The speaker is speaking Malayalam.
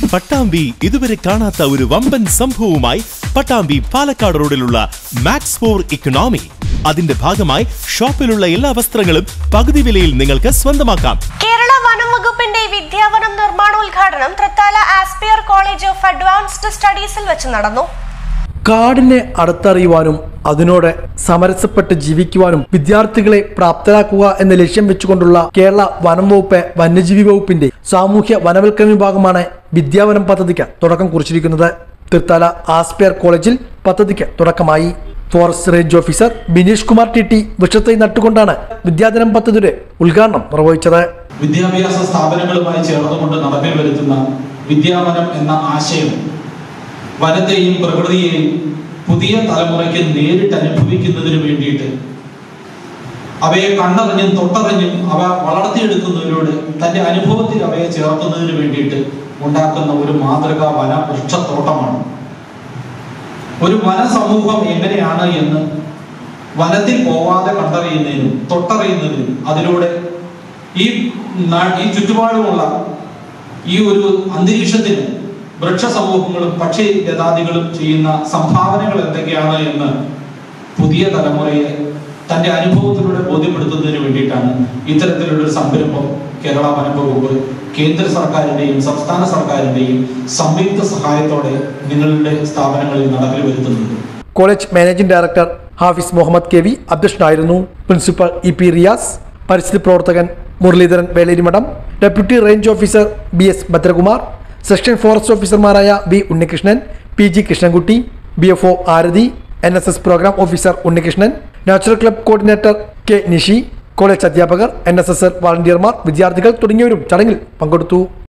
പട്ടാമ്പി ഇതുവരെ കാണാത്ത ഒരു വമ്പൻ സംഭവവുമായി പട്ടാമ്പി പാലക്കാട് റോഡിലുള്ള മാക്സ് ഫോർ ഇക്കണോമി. അതിന്റെ ഭാഗമായി ഷോപ്പിലുള്ള എല്ലാ വസ്ത്രങ്ങളും പകുതി വിലയിൽ നിങ്ങൾക്ക് സ്വന്തമാക്കാം. കേരള വനം വകുപ്പിന്റെ വിദ്യാവനം നിർമ്മാണോദ്ഘാടനം Thrithala aspire college of advanced സ്റ്റഡീസിൽ വെച്ച് നടന്നു. കാടിനെ അടുത്തറിയുവാനും അതിനോട് സമരസപ്പെട്ട് ജീവിക്കുവാനും വിദ്യാർത്ഥികളെ പ്രാപ്തരാക്കുക എന്ന ലക്ഷ്യം വെച്ചുകൊണ്ടുള്ള കേരള വനം വകുപ്പ് വന്യജീവി വകുപ്പിന്റെ സാമൂഹ്യ വനവൽക്കരണ വിഭാഗമാണ് വിദ്യാവനം പദ്ധതിക്ക് തുടക്കം കുറിച്ചിരിക്കുന്നത്. തൃത്താല ആസ്പിയർ കോളേജിൽ പദ്ധതിക്ക് തുടക്കമായി. Forest range officer Bineesh Kumar T വൃക്ഷത്തൈ നട്ടുകൊണ്ടാണ് വിദ്യാദിനം പദ്ധതിയുടെ ഉദ്ഘാടനം നിർവഹിച്ചത്. വിദ്യാഭ്യാസ സ്ഥാപനങ്ങളുമായി ചേർന്നുകൊണ്ട് നടപ്പിൽ വരുത്തുന്ന വിദ്യാവനം എന്ന ആശയം വനത്തെയും പ്രകൃതിയെയും പുതിയ തലമുറയ്ക്ക് നേരിട്ട് അനുഭവിക്കുന്നതിന് വേണ്ടിയിട്ട് അവയെ കണ്ടറിഞ്ഞും തൊട്ടറിഞ്ഞും അവ വളർത്തിയെടുക്കുന്നതിലൂടെ തന്റെ അനുഭവത്തിൽ അവയെ ചേർക്കുന്നതിന് വേണ്ടിയിട്ട് ഉണ്ടാക്കുന്ന ഒരു മാതൃകാ വന വൃക്ഷത്തോട്ടമാണ്. ഒരു വനസമൂഹം എങ്ങനെയാണ് എന്ന് വനത്തിൽ പോവാതെ കണ്ടറിയുന്നതിനും തൊട്ടറിയുന്നതിനും അതിലൂടെ ഈ ചുറ്റുപാടുമുള്ള ഈ ഒരു അന്തരീക്ഷത്തിന് വൃക്ഷ സമൂഹങ്ങളും പക്ഷി ലതാദികളും ചെയ്യുന്ന സംഭാവനകൾ എന്തൊക്കെയാണ് എന്ന് പുതിയ തലമുറയെ തന്റെ അനുഭവത്തിലൂടെ ബോധ്യപ്പെടുത്തുന്നതിന് വേണ്ടിയിട്ടാണ് ഇത്തരത്തിലുള്ള സംരംഭം കേരള വനം വകുപ്പ് കേന്ദ്ര സർക്കാരിന്റെയും സംസ്ഥാന സർക്കാരിന്റെയും സംയുക്ത സഹായത്തോടെ നിങ്ങളുടെ സ്ഥാപനങ്ങളിൽ നടപ്പിൽ വരുത്തുന്നത്. College managing director Hafiz Muhammad K V അധ്യക്ഷനായിരുന്നു. പ്രിൻസിപ്പൽ EP റിയാസ്, പരിസ്ഥിതി പ്രവർത്തകൻ Muraleedharan Velerimadom, deputy range officer BS Bhadrakumar, section forest ഓഫീസർമാരായ B Unnikrishnan, PG Krishnankutty, BFO Arathi, NSS programme officer Unnikrishnan, natural club coordinator K Nishi, college അധ്യാപകർ, NSS വാളണ്ടിയർമാർ, വിദ്യാർത്ഥികൾ തുടങ്ങിയവരും ചടങ്ങിൽ പങ്കെടുത്തു.